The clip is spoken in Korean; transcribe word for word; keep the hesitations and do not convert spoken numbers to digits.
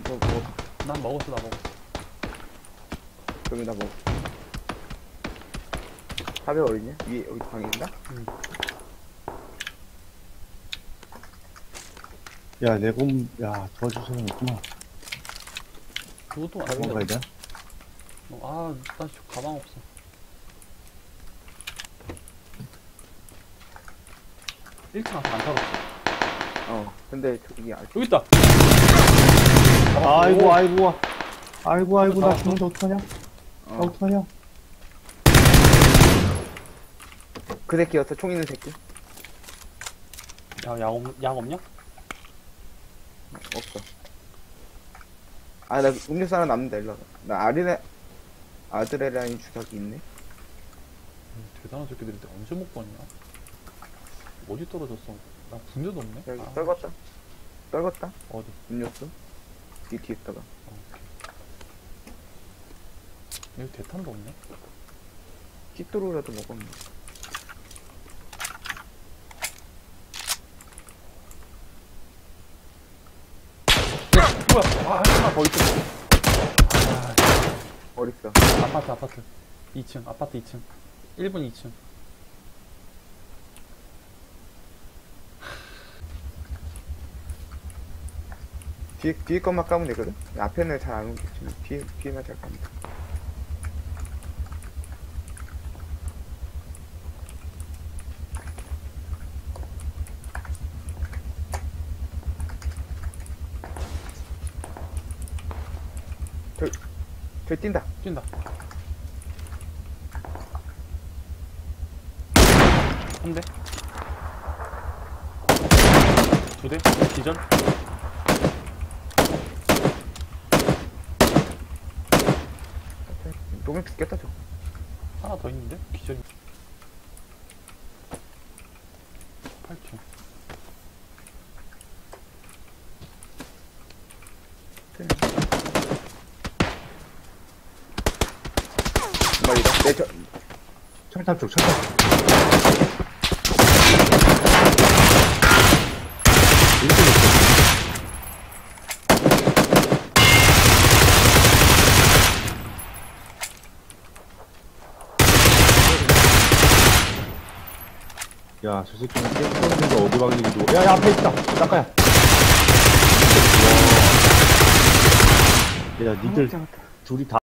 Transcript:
뭐, 뭐, 난 먹었어, 나 먹었어. 여기다 뭐. 탑에 어딨냐? 위에, 여기 방에 있나? 응. 야, 내곰, 야, 도와줄 사람 없구나. 그것도 안 가방 가야 돼. 돼? 아, 나 저 가방 없어. 일 층 앞에 안 털었어. 어, 근데 저기 아, 여기 있다! 아이고, 아이고, 아이고, 아이고, 나 잡았어? 죽는데 어떡하냐? 나 어, 어떡하냐? 그 새끼였어, 총 있는 새끼. 야, 약, 없, 약 없냐? 없어. 아, 나 음료수 하나 남는다, 일로 와봐. 나 아리네, 아드레나린 주사기 있네? 음, 대단한 새끼들인데 언제 못 봤냐? 어디 떨어졌어? 나 분대도 없네? 여기 아, 떨궜다. 떨궜다? 어디? 음료수? 이 뒤에 있다가. 어, 오케이. 여기 대탄도 없네? 찌뚜루라도 먹었네. 뭐야! 아, 하나 더 있어. 아, 어딨어? 아파트, 아파트. 이 층, 아파트 이 층. 일 번 이 층. 뒤에, 뒤에 것만 까면 되거든? 앞에는 잘 안 오겠지만, 뒤에, 뒤에만 잘 까면 돼. 저, 저 뛴다. 뛴다. 한 대. 두 대. 기절. 노면 죽겠다, 저거. 하나 더 있는데? 기절. 팔 층. 말이다. 내 저, 철탑 쪽, 철탑 쪽. 야, 저 새끼는 깨끗한데 어디 방향이고. 야, 야, 앞에 있다. 닦아야. 야, 니들 둘이 다